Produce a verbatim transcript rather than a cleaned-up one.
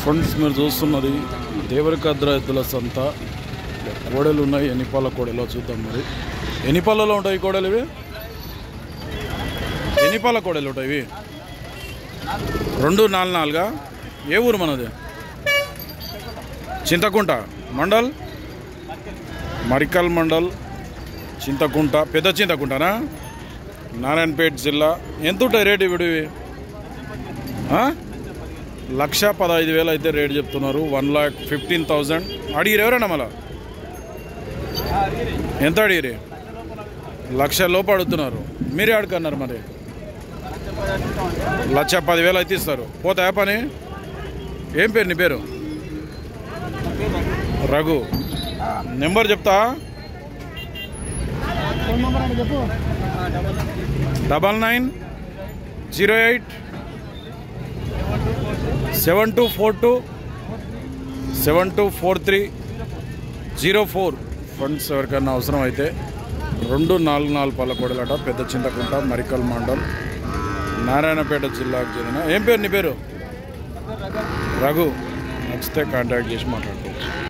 Friends మీరు చూస్తున్నది దేవరకద్ర ఎద్దుల సంత. కోడలు ఉన్నాయి, ఎన్నిపాల కోడలో చూద్దాం. మరి ఎన్ని పళ్ళలో ఉంటాయి కోడలు ఇవి? ఎన్ని పాల కోడలు ఉంటాయి ఇవి? రెండు నాలుగు నాలుగా? ఏ ఊరు మనది? చింతకుంట మండల్, మరికల్ మండల్, చింతకుంట, పెద్ద చింతకుంటనా, నారాయణపేట జిల్లా. ఎంత ఉంటాయి రేటు ఇవి? లక్ష పదహైదు వేలు అయితే రేటు చెప్తున్నారు. వన్ లాక్ ఫిఫ్టీన్ థౌజండ్ అడిగిరు ఎవరైనా? మళ్ళా ఎంత అడిగిరి? లక్ష లోపు అడుగుతున్నారు. మీరే అడుగుతున్నారు. మరి లక్ష పదివేలు అయితే ఇస్తారు. పోతాయా పని? ఏం పేరు నీ పేరు? రఘు. నెంబర్ చెప్తా. Double nine zero eight seven two four two seven two four three zero four. Funds ఎవరికైనా అవసరం అయితే రెండు నాలుగు నాలుగు పళ్ళ కోడలట, పెద్ద చింతకుంట, మరికల్ మండల్, నారాయణపేట జిల్లాకు చెందిన. ఏం పేరు నీ పేరు? రఘు. నచ్చితే కాంటాక్ట్ చేసి మాట్లాడుకోవచ్చు.